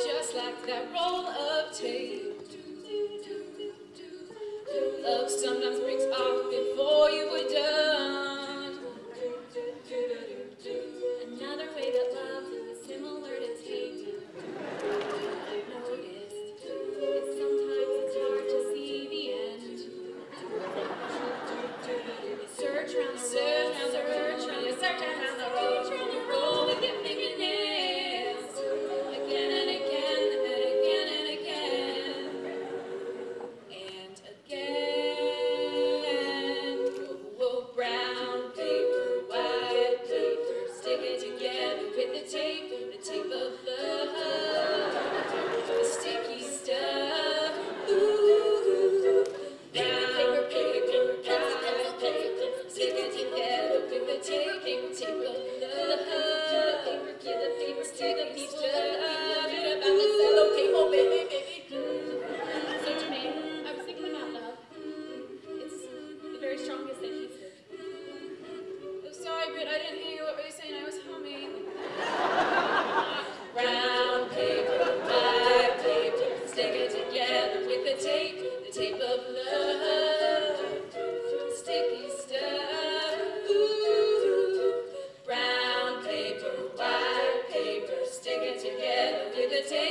just like that roll of tape. Love sometimes breaks off before you were done. Another way that love is similar to tape, I've noticed, is sometimes it's hard to see the end. You search around the roll with your fingernails, again and again and again and again. And again, whoa, brown paper, white paper, stick it together with the tape of love, the sticky stuff. Ooh, brown paper, white paper, stick it together with the tape of love, give the paper, stick the stuff. About the SelloTape, oh baby, baby. So Jermaine, I was thinking about love. It's the very strongest adhesive. Oh, sorry, but I didn't hear what were you saying. I was humming. Brown paper, white paper, stick it together with the tape of love, sticky stuff. Ooh, brown paper, white paper, stick it together with the tape